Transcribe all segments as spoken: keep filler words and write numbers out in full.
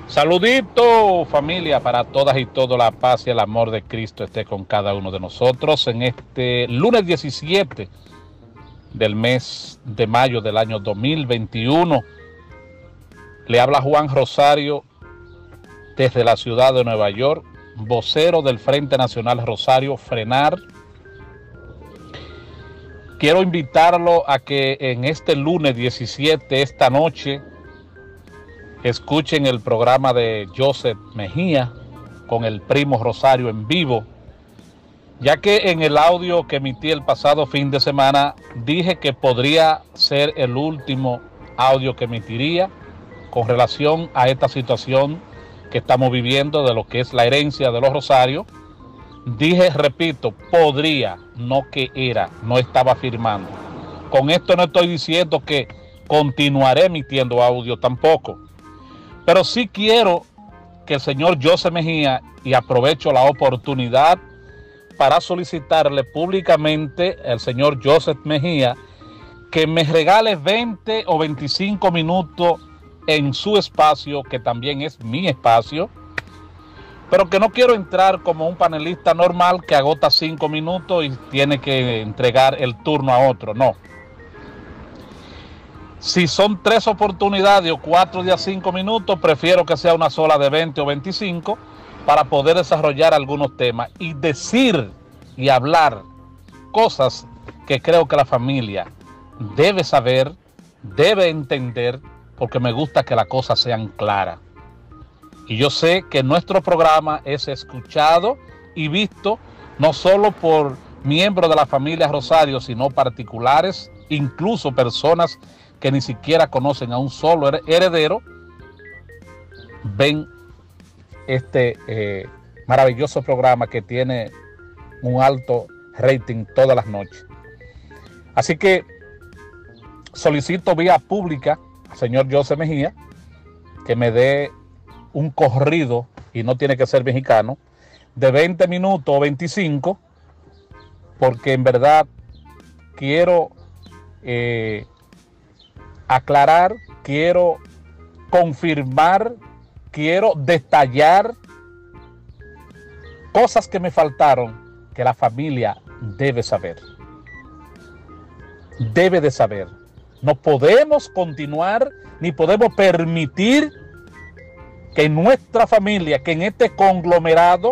Saludito familia, para todas y todos, la paz y el amor de Cristo esté con cada uno de nosotros en este lunes diecisiete del mes de mayo del año dos mil veintiuno. Le habla Juan Rosario desde la ciudad de Nueva York, vocero del Frente Nacional Rosario Frenar. Quiero invitarlo a que en este lunes diecisiete, esta noche, escuchen el programa de Joseph Mejía con el primo Rosario en vivo, ya que en el audio que emití el pasado fin de semana dije que podría ser el último audio que emitiría con relación a esta situación que estamos viviendo de lo que es la herencia de los Rosarios. Dije, repito, podría, no que era, no estaba afirmando. Con esto no estoy diciendo que continuaré emitiendo audio tampoco. Pero sí quiero que el señor Joseph Mejía, y aprovecho la oportunidad para solicitarle públicamente al señor Joseph Mejía que me regale veinte o veinticinco minutos en su espacio, que también es mi espacio, pero que no quiero entrar como un panelista normal que agota cinco minutos y tiene que entregar el turno a otro, no. Si son tres oportunidades o cuatro de a cinco minutos, prefiero que sea una sola de veinte o veinticinco para poder desarrollar algunos temas y decir y hablar cosas que creo que la familia debe saber, debe entender, porque me gusta que las cosas sean claras. Y yo sé que nuestro programa es escuchado y visto no solo por miembros de la familia Rosario, sino particulares, incluso personas que ni siquiera conocen a un solo heredero, ven este eh, maravilloso programa que tiene un alto rating todas las noches. Así que solicito vía pública al señor Joseph Mejía que me dé un corrido, y no tiene que ser mexicano, de veinte minutos o veinticinco, porque en verdad quiero eh, aclarar, quiero confirmar, quiero detallar cosas que me faltaron, que la familia debe saber. Debe de saber. No podemos continuar ni podemos permitir que en nuestra familia, que en este conglomerado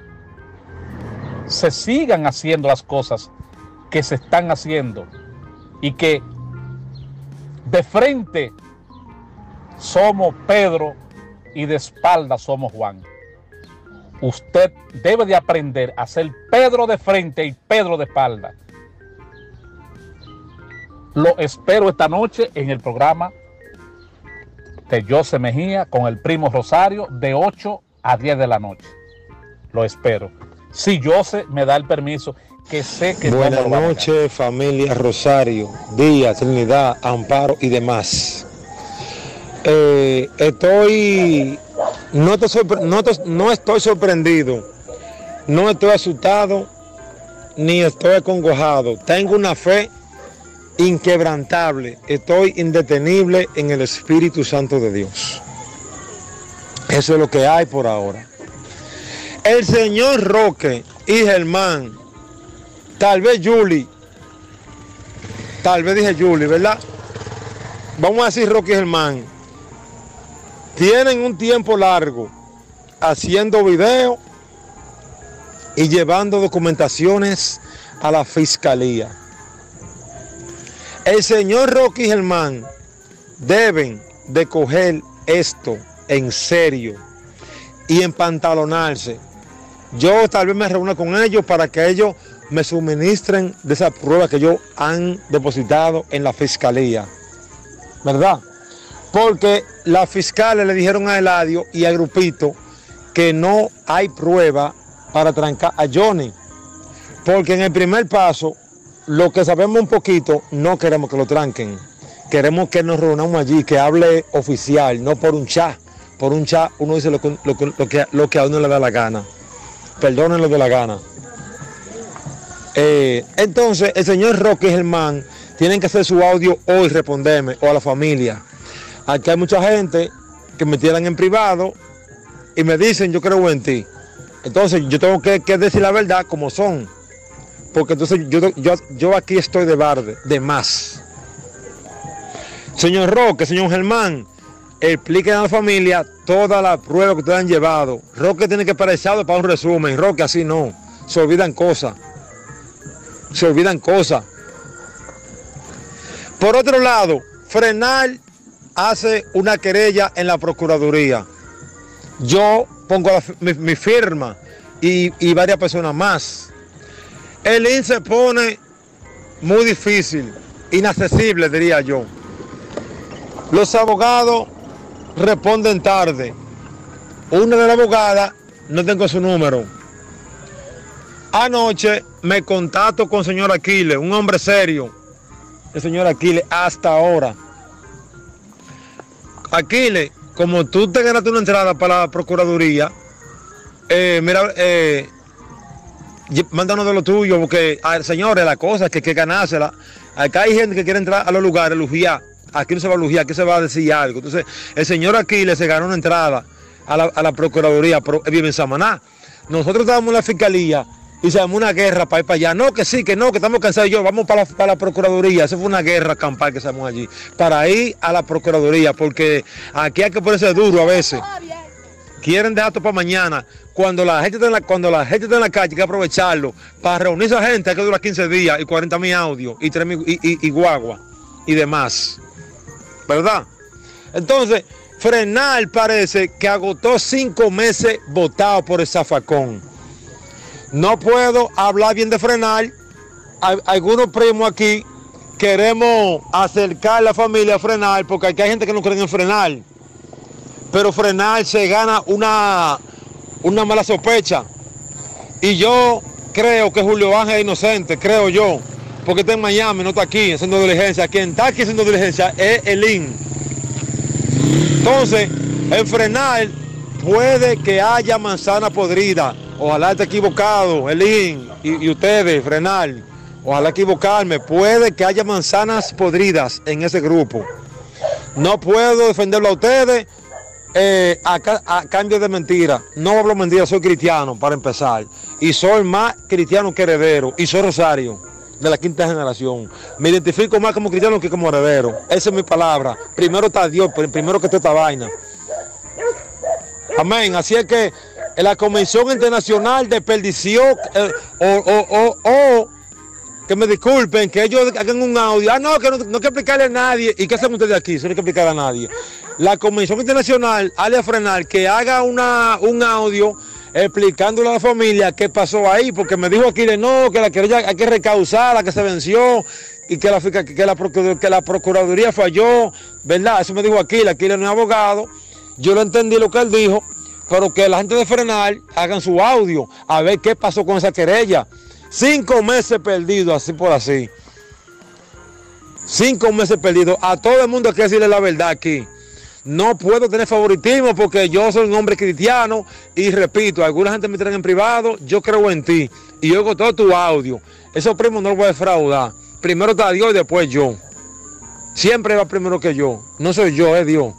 se sigan haciendo las cosas que se están haciendo y que de frente somos Pedro y de espalda somos Juan. Usted debe de aprender a ser Pedro de frente y Pedro de espalda. Lo espero esta noche en el programa de Joseph Mejía con el primo Rosario de ocho a diez de la noche. Lo espero. Si Joseph me da el permiso, que sé que... Buenas no noches, familia Rosario, Díaz, Trinidad, Amparo y demás. Eh, estoy, no estoy, no, estoy, no estoy sorprendido, no estoy asustado, ni estoy acongojado. Tengo una fe inquebrantable, estoy indetenible en el Espíritu Santo de Dios. Eso es lo que hay por ahora. El señor Roque y Germán, tal vez Julie, tal vez dije Julie, ¿verdad? Vamos a decir Roque y Germán, tienen un tiempo largo haciendo videos y llevando documentaciones a la fiscalía. El señor Roque y Germán deben de coger esto en serio y empantalonarse. Yo tal vez me reúna con ellos para que ellos me suministren de esa prueba que ellos han depositado en la fiscalía, ¿verdad? Porque las fiscales le dijeron a Eladio y a Grupito que no hay prueba para trancar a Johnny, porque en el primer paso, lo que sabemos un poquito, no queremos que lo tranquen. Queremos que nos reunamos allí, que hable oficial, no por un chat. Por un chat uno dice lo que, lo, lo que, lo que a uno le da la gana. Perdonen lo de la gana. Eh, entonces, el señor Roque y Germán tienen que hacer su audio hoy, responderme, o a la familia. Aquí hay mucha gente que me tiran en privado y me dicen, yo creo en ti. Entonces yo tengo que, que decir la verdad como son. Porque entonces yo, yo, yo aquí estoy de barde, de más. Señor Roque, señor Germán, expliquen a la familia toda la prueba que ustedes han llevado. Roque tiene que parecer para un resumen. Roque, así no. Se olvidan cosas. Se olvidan cosas. Por otro lado, Frenal hace una querella en la Procuraduría. Yo pongo la, mi, mi firma y, y varias personas más. El I N S se pone muy difícil, inaccesible, diría yo. Los abogados responden tarde. Una de las abogadas, no tengo su número. Anoche me contacto con el señor Aquiles, un hombre serio. El señor Aquiles, hasta ahora. Aquiles, como tú te ganaste una entrada para la Procuraduría, eh, mira, eh, mándanos de lo tuyo, porque, a, señores, la cosa es que hay que ganársela. Acá hay gente que quiere entrar a los lugares, lujiar. Aquí no se va a lujiar, aquí se va a decir algo. Entonces, el señor Aquiles se ganó una entrada a la, a la Procuraduría, pero vive en Samaná. Nosotros estábamos en la Fiscalía y se armó una guerra para ir para allá. No, que sí, que no, que estamos cansados. Yo, vamos para la, para la Procuraduría. Eso fue una guerra campal que se armó allí. Para ir a la Procuraduría, porque aquí hay que ponerse duro a veces. Quieren dejar esto para mañana. Cuando la gente está en la, cuando la gente está en la calle, hay que aprovecharlo. Para reunir a esa gente hay que durar quince días y cuarenta mil audios y, y, y, y guagua y demás. ¿Verdad? Entonces, Frenal parece que agotó cinco meses votado por el zafacón. No puedo hablar bien de Frenal. Hay, algunos primos aquí queremos acercar a la familia a Frenal, porque aquí hay gente que no cree en Frenal. Pero Frenal se gana una, una mala sospecha. Y yo creo que Julio Ángel es inocente, creo yo. Porque está en Miami, no está aquí haciendo diligencia. Quien está aquí haciendo diligencia es el I N S. Entonces, en Frenal puede que haya manzana podrida. Ojalá esté equivocado, el I N S y, y ustedes, Frenal. Ojalá equivocarme. Puede que haya manzanas podridas en ese grupo. No puedo defenderlo a ustedes eh, a, a cambio de mentira. No hablo mentira, soy cristiano para empezar. Y soy más cristiano que heredero. Y soy Rosario, de la quinta generación. Me identifico más como cristiano que como heredero. Esa es mi palabra. Primero está Dios, primero que toda esta vaina. Amén. Así es que la Comisión Internacional desperdició, eh, o, o, o, o, que me disculpen, que ellos hagan un audio. Ah, no, que no, no hay que explicarle a nadie. ¿Y qué hacen ustedes aquí? Eso no hay que explicar a nadie. La Comisión Internacional, Ale Frenal, que haga una, un audio explicándole a la familia qué pasó ahí, porque me dijo aquí de no, que la querella hay que recausar, la que se venció, y que la, que la, que la Procuraduría falló, ¿verdad? Eso me dijo aquí, aquí no es abogado. Yo lo entendí lo que él dijo, pero que la gente de Frenal hagan su audio, a ver qué pasó con esa querella. Cinco meses perdidos, así por así. Cinco meses perdidos. A todo el mundo hay que decirle la verdad aquí. No puedo tener favoritismo porque yo soy un hombre cristiano y repito, alguna gente me traen en privado, yo creo en ti y yo oigo todo tu audio. Esos primos no los voy a defraudar. Primero está Dios y después yo. Siempre va primero que yo. No soy yo, es Dios.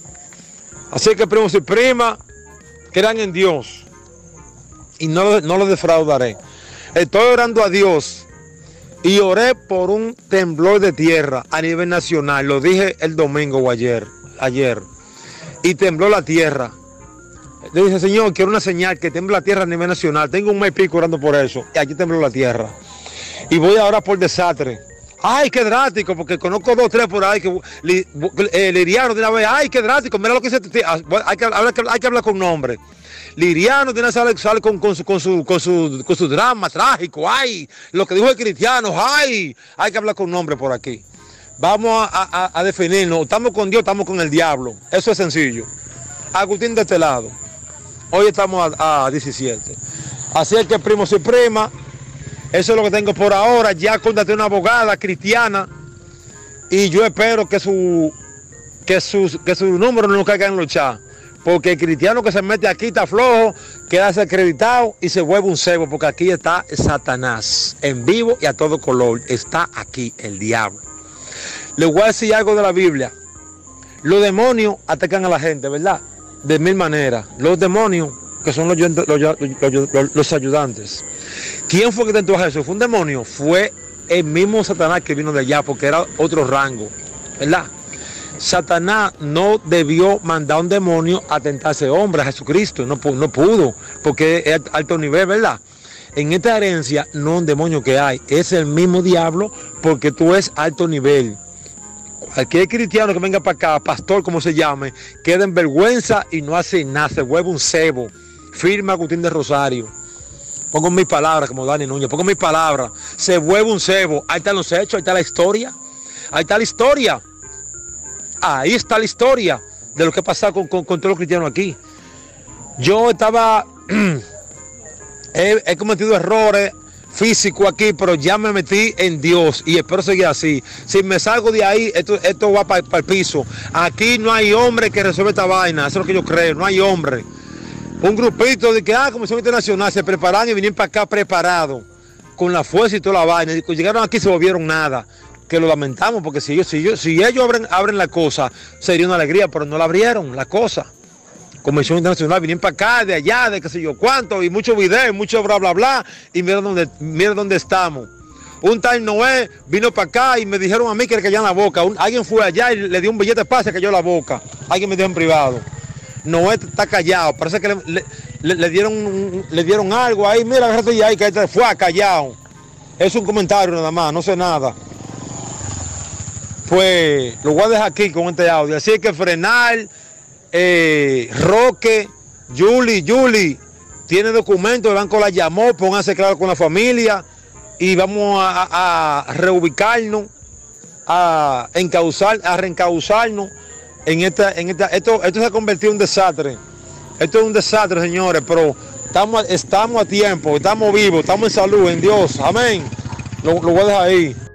Así que primos y primas, crean en Dios y no, no los defraudaré. Estoy orando a Dios y oré por un temblor de tierra a nivel nacional. Lo dije el domingo o ayer. ayer, y tembló la tierra. Le dije, Señor, quiero una señal que temble la tierra a nivel nacional. Tengo un mes y pico orando por eso, y aquí tembló la tierra. Y voy ahora por desastre. Ay, qué drástico, porque conozco dos, tres por ahí, que li, eh, Liriano de una vez, ay, qué drástico, mira lo que se... Hay que, hay que, hay que hablar con nombre. Liriano tiene que salir sale con, con, su, con, su, con, su, con su drama trágico, ay, lo que dijo el cristiano, ay, hay que hablar con nombre por aquí. Vamos a, a, a definirnos, estamos con Dios, estamos con el diablo. Eso es sencillo. Agustín de este lado. Hoy estamos a, a diecisiete. Así es que primos y primas, eso es lo que tengo por ahora. Ya contraté una abogada cristiana y yo espero que su, que sus, que su número no caiga en los chats. Porque el cristiano que se mete aquí está flojo, queda desacreditado y se vuelve un cebo, porque aquí está Satanás, en vivo y a todo color. Está aquí el diablo. Les voy a decir algo de la Biblia. Los demonios atacan a la gente, ¿verdad? De mil maneras. Los demonios, que son los, los, los, los, los ayudantes. ¿Quién fue que tentó a Jesús? ¿Fue un demonio? Fue el mismo Satanás que vino de allá, porque era otro rango, ¿verdad? Satanás no debió mandar a un demonio a tentar a ese hombre, a Jesucristo. No, no pudo, porque es alto nivel, ¿verdad? En esta herencia no es un demonio que hay, es el mismo diablo, porque tú es alto nivel. Cualquier cristiano que venga para acá, pastor como se llame, queda en vergüenza y no hace nada, se vuelve un cebo. Firma Agustín de Rosario. Pongo mis palabras como Dani Núñez, pongo mis palabras. Se vuelve un cebo. Ahí están los hechos, ahí está la historia. Ahí está la historia. Ahí está la historia de lo que pasa con, con, con todos los cristianos aquí. Yo estaba, he, he cometido errores físicos aquí, pero ya me metí en Dios y espero seguir así. Si me salgo de ahí, esto, esto va para pa el piso. Aquí no hay hombre que resuelva esta vaina, eso es lo que yo creo, no hay hombre. Un grupito de que, ah, Comisión Internacional, se preparan y vinieron para acá preparados, con la fuerza y toda la vaina. Y cuando llegaron aquí se volvieron nada, que lo lamentamos, porque si ellos, si ellos, si ellos abren, abren la cosa, sería una alegría, pero no la abrieron, la cosa. Comisión Internacional, vinieron para acá, de allá, de qué sé yo cuánto, y muchos videos, mucho bla, bla, bla, y mira dónde, mira dónde estamos. Un tal Noé vino para acá y me dijeron a mí que le caían la boca. Un, alguien fue allá y le dio un billete de paz y se cayó la boca. Alguien me dijo en privado. Noé está callado, parece que le, le, le, dieron, le dieron algo ahí, mira, agárrate ya ahí, que fue callado. Es un comentario nada más, no sé nada. Pues lo voy a dejar aquí con este audio. Así que frenar, eh, Roque, Julie, Julie, tiene documentos, el banco la llamó, pónganse claro con la familia y vamos a, a, a reubicarnos, a encauzar, a reencauzarnos. En esta, en esta, esto, esto se ha convertido en un desastre. Esto es un desastre, señores, pero estamos, estamos a tiempo, estamos vivos, estamos en salud, en Dios. Amén. Lo, lo voy a dejar ahí.